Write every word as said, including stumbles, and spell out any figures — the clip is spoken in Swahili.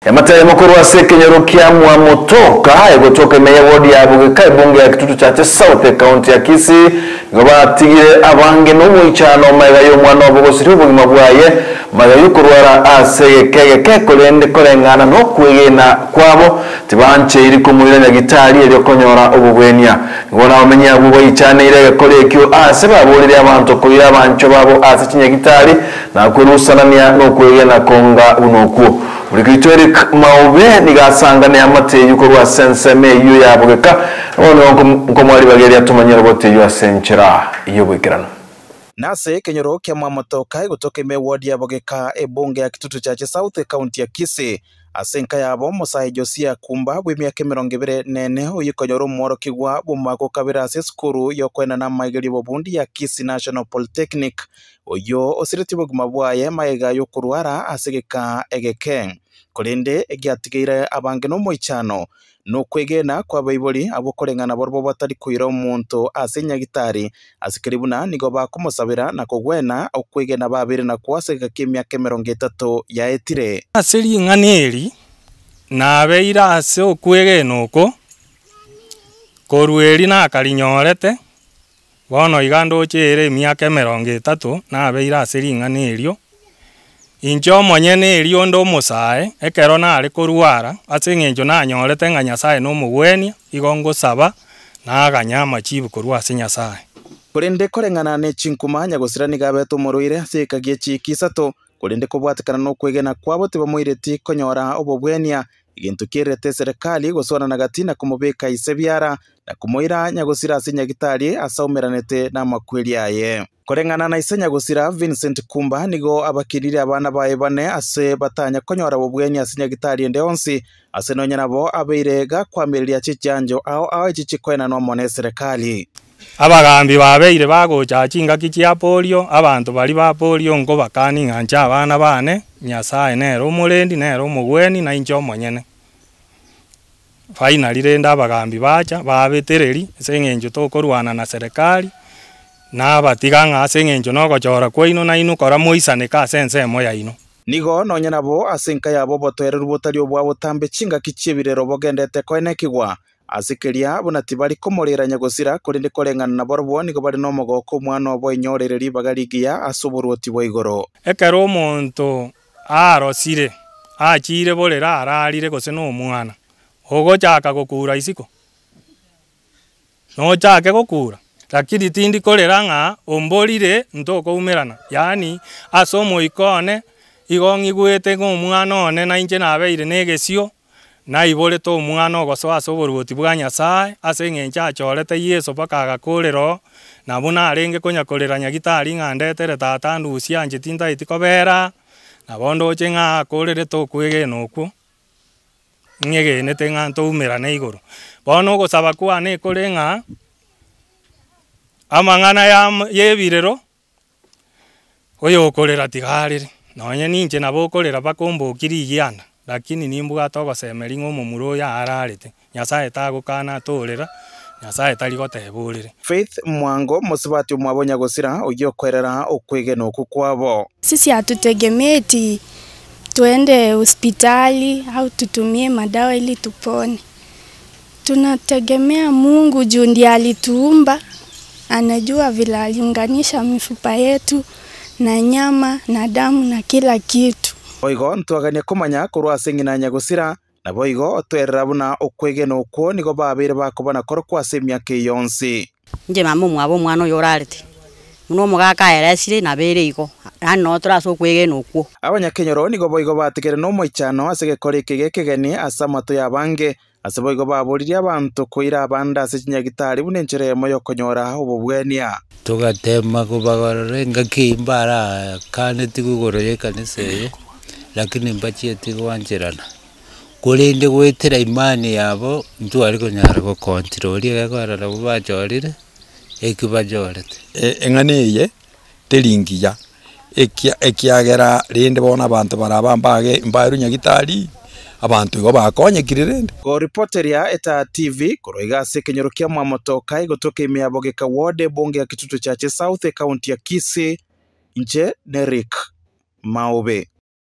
Yamataya mukuru wa Sekenyero kia Mwamotoka egotoka meya wodi ya Bugeka bunge ya Kitutu cha South County ya Kisii ngoba tigire abange no mwichano mega yo mwana obogosiri obugima bwaye mega yukurwara asegekege kekolende kolengana no kwegena kwabo tibanche iri kumulira gitari eri okonyora obugwenya ngona omenya abubo ichane ire kolekyo aseba bolire abantu koira abancho babo asachinya gitari na kurusanania no kwegena konga unokwo Urikito Eric Maube nigasangane amate yuko rwa senseme iyo ya Bugeka ono nkomwari bageri atumanyira bote yo asenchera iyo bwikirano Nase Kenyero kia Mwamotoka egotoka ime wodi ya Bugeka ebunge ya Kitutu cha South County ya Kisii asenka yabo Musahi Josia Kumba bw'imyaka mirongo ibiri nene uyikonyoro mworo kigwa bumako kabira se skuru yo kwena na maigeri bobundi ya Kisii National Polytechnic oyo osiriti buguma bwaye maega yo kurwara asegeka egeke kolende egiatigeire abange no moichano no kwegena kwa baiboli abokorengana borbo batari kuira umuntu asenya gitari asikiribuna nigo bakumusabira na kugwena okwegena babiri na kwasega kimyaka mirongo itatu ya etire asiri nganeri na beira ase okwegena uko korweri na karinyorete bono igando chere myaka mirongo itatu na beira asiri nganerio injo monyene erio ndo musae ekero na ari kurwara asengenjo na nyorete nga Nyasaye no mugwenia igongo saba na aganyama chibu kurwa ase Nyasaye kurinde korengana ne chinkumanya gusirani gabeto muruire asekagie chikisato kurinde kubwatikana no kwegena kwabo tibamuireti konyora obobwenia igintu kirete serikali gusona na gatina kumubeka isebyara na kumuira nyagusira ase nyagitari asaumeranete na makweli yaye korengana na isenya gusira Vincent Kumba nigo abakirire abana baye bane ase batanya konyora bobweni ase nyagitari ende onsi ase nonya nabo abeirega kwamiriria chijanjo ao ao chichikwena no mone serikali abagambi babeire bagocha chinga kichia polio abantu bali ba polio ngo bakani nganja abana bane Nyasaye nero murendi nero mugweni na injo monyene finally renda abagambi bacha babetereri sengenjo tokorwana na serikali na batiganga asengenjo no gochora kwaino na ino kora moisane ka sense moya ino nigo nonya nabo asenka yabo botoere rubotari obwa botambe chinga kichibirero bogendete koene kigwa asikeria bonati bari komorera nyagosira kurinde korengana na borbo nigo bari no mogoko mwana obo inyorereri bagarigia asuburuti boigoro ekero omonto arosire achire borera ararire gose no mwana ogochaka gokura isiko no chake gokura lakini tindi kolera nga ombolire ntoko umerana yani asomo ikone igongi gwete ngo mwana one na inje nabeire negesio na ibole to mwana ogoso asoboruti bwa Nyasaye asengencha achorete Yesu paka agakorero na buna arenge konya kolera nyagitari ngandetere tata ndusia anje tinda itikobera na bondo chenga akorere to kwegena okwo ngege netenga nto umerana igoro bono gosaba kwa ne korenga amangana ya yebirero oyo okorera tigarire nonye ninche nabo okorera bakombokiri yana lakini nimbuga togosemeri ngo mumuro ya ararete Nyasaye tagukana torera Nyasaye tari goteburire Faith Mwango musibati umwabonya gosira oyo kwerera okwegena okukwabo sisi hatutegemeti tuende hospitali au tutumie madawa ili tupone tunategemea Mungu juu ndiye alituumba anajua vile aliunganisha mifupa yetu na nyama na damu na kila kitu oigo ntwagania kumanya kurwa sengina nyagusira na boigo twerera buna okwegena okwo nigo babire bakobana koro kwa semya ke yonsi nje mamu mwabo mwana oyo rarite muno mugaka eresire na bere igo ano turaso kwegena okwo abanyakenyero nigo boigo batigere no moichano asege koreke kegeni asamato yabange aseboigo baburiria abantu koira abanda ase nyagitari bunenjere moyo konyora obobwenia tugatema kubagorore ngakimbara kane tigugoroye kanise lakini mbachie tigwanjerana kurinde gwetera imani yabo ntu ariko nyara go control yegora na bajorire ekibajorete enganiye telingiya ekia ekiagera rinde bona abantu barabambage imbaru nyagitari abantu go bakonye kirirende ko reporter ya Eta T V koroiga ase Kenyero kia Mwamotoka igotoka ime Bugeka wode bunge ya Kitutu cha South County ya Kisii nje Eric Maube.